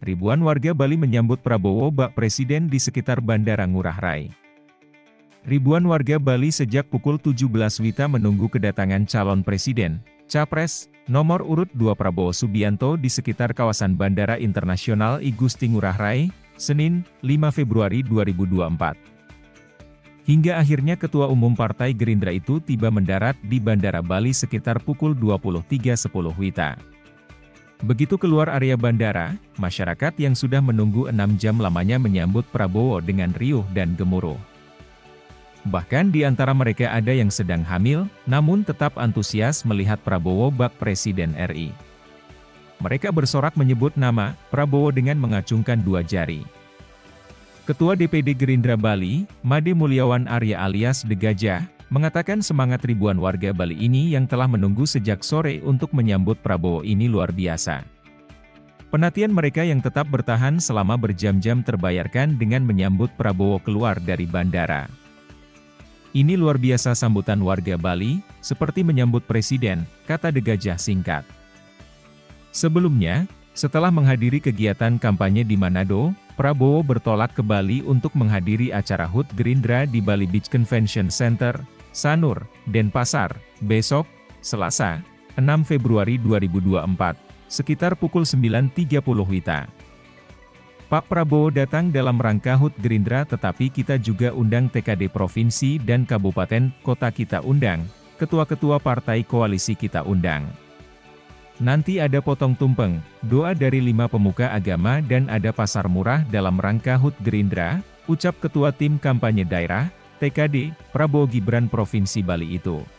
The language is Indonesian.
Ribuan warga Bali menyambut Prabowo bak Presiden di sekitar Bandara Ngurah Rai. Ribuan warga Bali sejak pukul 17 WITA menunggu kedatangan calon presiden, Capres, nomor urut 2 Prabowo Subianto di sekitar kawasan Bandara Internasional I Gusti Ngurah Rai, Senin, 5 Februari 2024. Hingga akhirnya Ketua Umum Partai Gerindra itu tiba mendarat di Bandara Bali sekitar pukul 23.10 WITA. Begitu keluar area bandara, masyarakat yang sudah menunggu 6 jam lamanya menyambut Prabowo dengan riuh dan gemuruh. Bahkan di antara mereka ada yang sedang hamil, namun tetap antusias melihat Prabowo bak Presiden RI. Mereka bersorak menyebut nama Prabowo dengan mengacungkan 2 jari. Ketua DPD Gerindra Bali, Made Mulyawan Arya alias De Gajah, mengatakan semangat ribuan warga Bali ini yang telah menunggu sejak sore untuk menyambut Prabowo ini luar biasa. Penantian mereka yang tetap bertahan selama berjam-jam terbayarkan dengan menyambut Prabowo keluar dari bandara. Ini luar biasa sambutan warga Bali, seperti menyambut presiden, kata De Gajah singkat. Sebelumnya, setelah menghadiri kegiatan kampanye di Manado, Prabowo bertolak ke Bali untuk menghadiri acara HUT Gerindra di Bali Beach Convention Center, Sanur, Denpasar, besok, Selasa, 6 Februari 2024, sekitar pukul 9.30 WITA. Pak Prabowo datang dalam rangka HUT Gerindra tetapi kita juga undang TKD Provinsi dan Kabupaten Kota kita undang, ketua-ketua partai koalisi kita undang. Nanti ada potong tumpeng, doa dari 5 pemuka agama dan ada pasar murah dalam rangka HUT Gerindra, ucap Ketua Tim Kampanye Daerah, TKD, Prabowo Gibran Provinsi Bali itu.